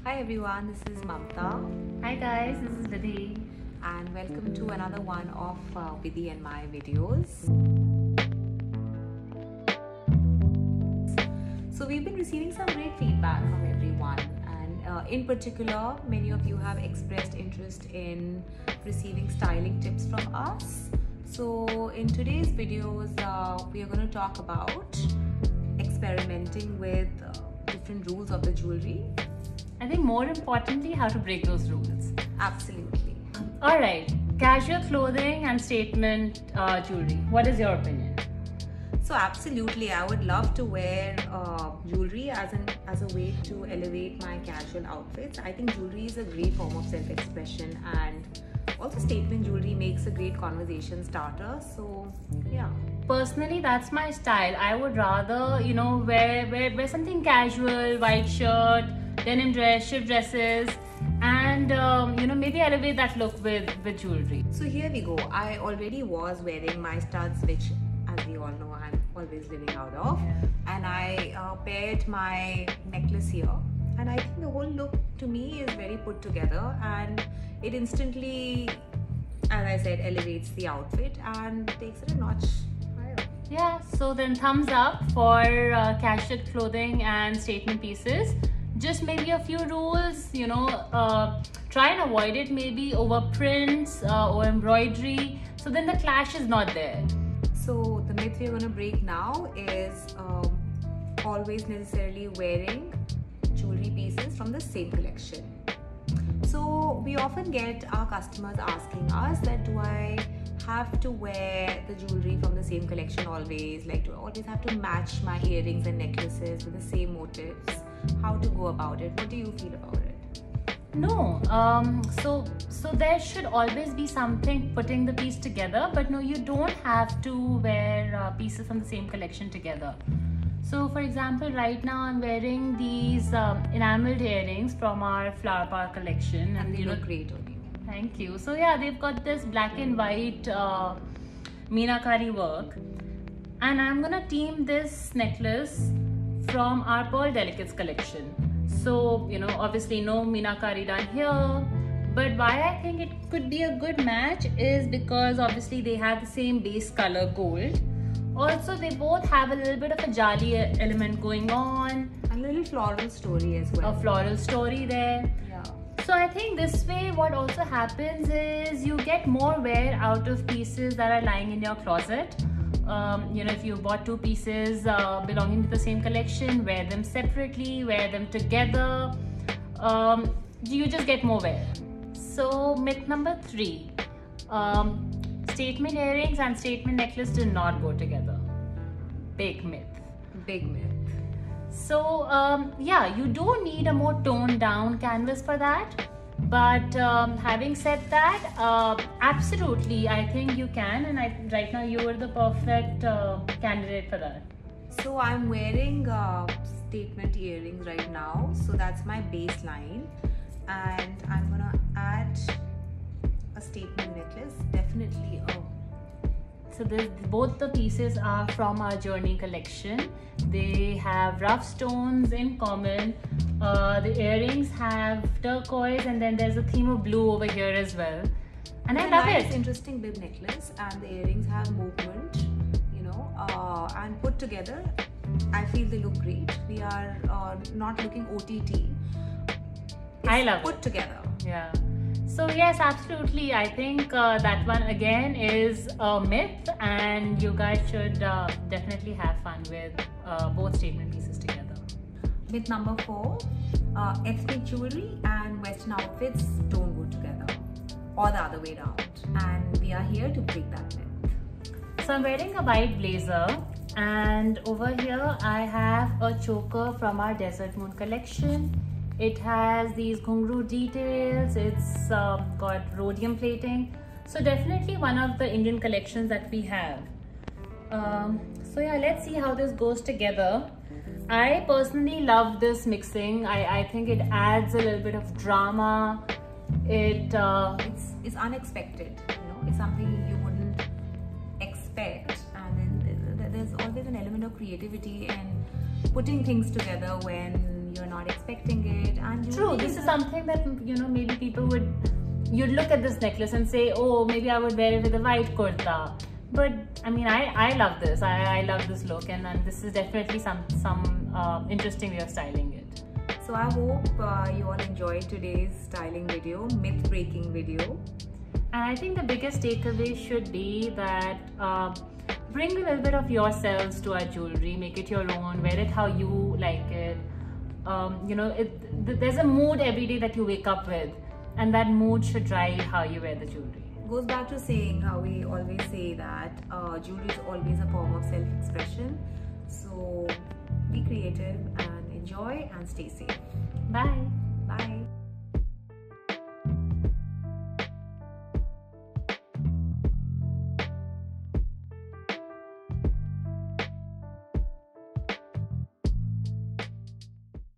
Hi everyone, this is Mamta Hi guys, this is Vidhi. and welcome to another one of Vidhi and my videos. So we've been receiving some great feedback from everyone, and in particular many of you have expressed interest in receiving styling tips from us. So in today's videos we are going to talk about experimenting with different rules of the jewelry. I think more importantly, how to break those rules. Absolutely. Alright, casual clothing and statement jewelry. What is your opinion? So absolutely, I would love to wear jewelry as a way to elevate my casual outfits. I think jewelry is a great form of self-expression, and also statement jewelry makes a great conversation starter. So yeah. Personally, that's my style. I would rather, wear something casual, white shirt, denim dress, shift dresses, and maybe elevate that look with jewelry. So here we go. I already was wearing my studs, which, as we all know, I'm always living out of, and I paired my necklace here, and I think the whole look to me is very put together, and it instantly, as I said, elevates the outfit and takes it a notch higher. Yeah, so then thumbs up for casual clothing and statement pieces. Just maybe a few rules, try and avoid it maybe over prints or embroidery, so then the clash is not there. So the myth we're going to break now is always necessarily wearing jewelry pieces from the same collection. So we often get our customers asking us that, do I have to wear the jewelry from the same collection always? Like, do I always have to match my earrings and necklaces with the same motifs? How to go about it? What do you feel about it? No, so there should always be something putting the piece together, but no, you don't have to wear pieces from the same collection together. So for example, right now I'm wearing these enameled earrings from our Flower Power collection, And they look great on you. Thank you. So yeah, they've got this black and white meenakari work, and I'm gonna team this necklace from our Pearl Delicates collection. So obviously no meenakari done here, but why I think it could be a good match is because obviously they have the same base color gold. Also, they both have a little bit of a jali element going on. A little floral story as well. A floral story there. Yeah. So I think this way what also happens is you get more wear out of pieces that are lying in your closet. If you bought two pieces belonging to the same collection, wear them separately, wear them together, you just get more wear. So myth number 3, statement earrings and statement necklace do not go together. Big myth. Big myth. So yeah, you do need a more toned down canvas for that. But having said that, absolutely, I think you can, and right now you are the perfect candidate for that. So I'm wearing statement earrings right now, so that's my baseline, and I'm gonna add a statement necklace. Definitely. So both the pieces are from our Journey collection. They have rough stones in common. The earrings have turquoise, and then there's a theme of blue over here as well. And I love it. It's interesting bib necklace, and the earrings have movement, and put together, I feel they look great. We are not looking OTT. I love put together. Yeah. So yes, absolutely. I think that one again is a myth, and you guys should definitely have fun with both statement pieces together. Myth number 4, ethnic jewelry and Western outfits don't go together, or the other way around, and we are here to break that myth. So I'm wearing a white blazer, and over here I have a choker from our Desert Moon collection. It has these ghungru details, it's got rhodium plating, so definitely one of the Indian collections that we have. So yeah, let's see how this goes together. I personally love this mixing. I think it adds a little bit of drama. It's unexpected, it's something you wouldn't expect, and then there's always an element of creativity in putting things together when you're you're not expecting it. And true, this is something that, you know, maybe people would, you'd look at this necklace and say, oh, maybe I would wear it with a white kurta. But I mean, I love this. I love this look, and this is definitely some interesting way of styling it. So I hope you all enjoyed today's styling video, myth breaking video. And I think the biggest takeaway should be that bring a little bit of yourselves to our jewelry, make it your own, wear it how you like it. You know, there's a mood every day that you wake up with, and that mood should drive how you wear the jewelry. Goes back to saying how we always say that jewelry is always a form of self-expression. So be creative and enjoy and stay safe. Bye. Bye.